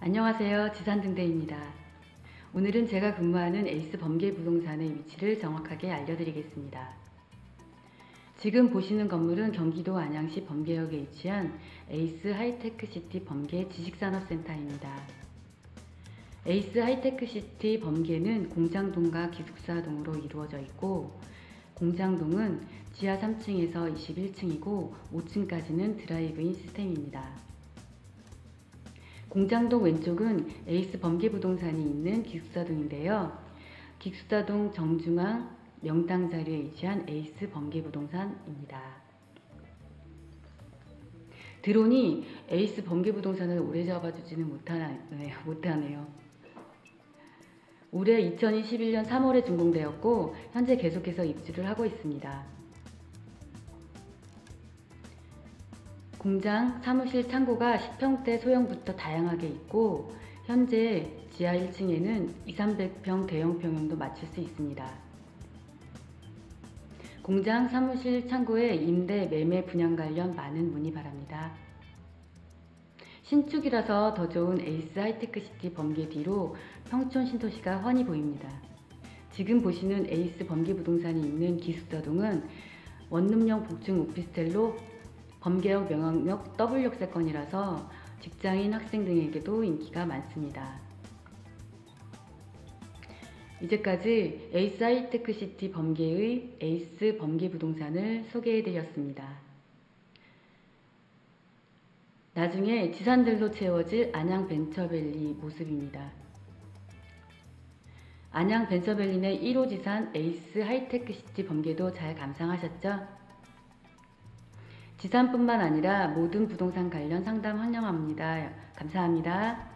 안녕하세요. 지산등대입니다. 오늘은 제가 근무하는 에이스 범계부동산의 위치를 정확하게 알려드리겠습니다. 지금 보시는 건물은 경기도 안양시 범계역에 위치한 에이스 하이테크시티 범계 지식산업센터입니다. 에이스 하이테크시티 범계는 공장동과 기숙사동으로 이루어져 있고, 공장동은 지하 3층에서 21층이고 5층까지는 드라이브인 시스템입니다. 공장동 왼쪽은 에이스 범계부동산이 있는 기숙사동인데요. 기숙사동 정중앙 명당 자리에 위치한 에이스 범계부동산입니다. 드론이 에이스 범계부동산을 오래 잡아주지는 못하네요. 올해 2021년 3월에 준공되었고 현재 계속해서 입주를 하고 있습니다. 공장, 사무실, 창고가 10평대 소형부터 다양하게 있고 현재 지하 1층에는 200~300평 대형 평형도 맞출 수 있습니다. 공장, 사무실, 창고에 임대, 매매, 분양 관련 많은 문의 바랍니다. 신축이라서 더 좋은 에이스 하이테크시티 범계 뒤로 평촌 신도시가 훤히 보입니다. 지금 보시는 에이스 범계부동산이 있는 기숙사동은 원룸형 복층 오피스텔로 범계역 명학역 W역세권이라서 직장인, 학생 등에게도 인기가 많습니다. 이제까지 에이스 하이테크시티 범계의 에이스 범계부동산을 소개해드렸습니다. 나중에 지산들로 채워질 안양 벤처밸리 모습입니다. 안양 벤처밸리 내 1호 지산 에이스 하이테크시티 범계도 잘 감상하셨죠? 지산뿐만 아니라 모든 부동산 관련 상담 환영합니다. 감사합니다.